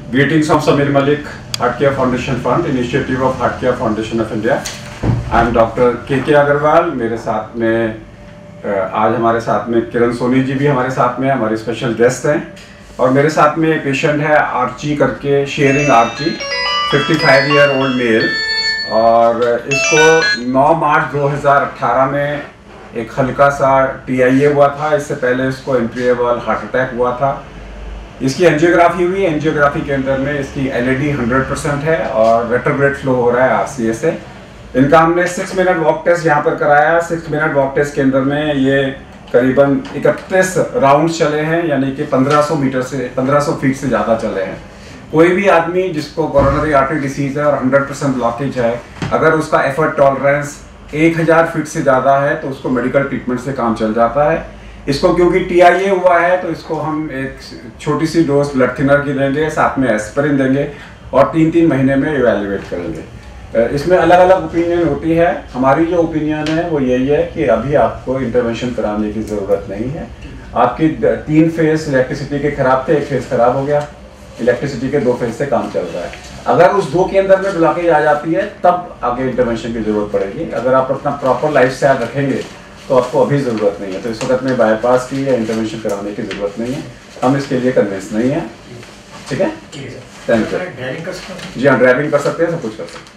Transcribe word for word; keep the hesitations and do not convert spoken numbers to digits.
Greetings from Samir Malik, Heart Care Foundation Fund, initiative of Heart Care Foundation of India. I am doctor K K Agarwal. मेरे साथ में आज हमारे साथ में किरण सोनी जी भी हमारे साथ में हमारे स्पेशल गेस्ट हैं, और मेरे साथ में एक पेशेंट है आर्ची करके, शेयरिंग आर्ची, पचपन ईयर ओल्ड मेल, और इसको नौ मार्च दो हज़ार अठारह में एक हल्का सा टी आई ए हुआ था। इससे पहले इसको एंट्रीएबल हार्ट अटैक हुआ था। इसकी एंजियोग्राफी हुई। एंजियोग्राफी के अंदर में इसकी L A D hundred percent है और रेट्रोग्रेड फ्लो हो रहा है आर सी ए से। इनका हमने सिक्स मिनट वॉक टेस्ट यहाँ पर कराया। सिक्स मिनट वॉक टेस्ट के अंदर में ये करीबन इकतीस राउंड चले हैं, यानी कि पंद्रह सौ मीटर से पंद्रह सौ फीट से ज़्यादा चले हैं। कोई भी आदमी जिसको कोरोनरी आर्टरी डिसीज है और हंड्रेड परसेंट ब्लॉकेज है, अगर उसका एफर्ट टॉलरेंस एक हज़ार फीट से ज़्यादा है तो उसको मेडिकल ट्रीटमेंट से काम चल जाता है। इसको क्योंकि टी आई ए हुआ है तो इसको हम एक छोटी सी डोज ब्लड थिनर की देंगे, साथ में एस्पिरिन देंगे और तीन तीन महीने में इवैल्यूएट करेंगे। इसमें अलग अलग ओपिनियन होती है। हमारी जो ओपिनियन है वो यही है कि अभी आपको इंटरवेंशन कराने की ज़रूरत नहीं है। आपकी तीन फेज इलेक्ट्रिसिटी के खराब थे, एक फेज खराब हो गया, इलेक्ट्रिसिटी के दो फेज से काम चल रहा है। अगर उस दो के अंदर में ब्लॉकेज आ जाती है तब आगे इंटरवेंशन की ज़रूरत पड़ेगी। अगर आप अपना प्रॉपर लाइफ स्टाइल रखेंगे तो आपको अभी ज़रूरत नहीं है। तो इस वक्त में बाईपास की या इंटरवेंशन कराने की ज़रूरत नहीं है। हम इसके लिए कन्विंस नहीं है। ठीक है, थैंक यू। जी हाँ, ड्राइविंग कर सकते हैं, सब कुछ कर सकते हैं।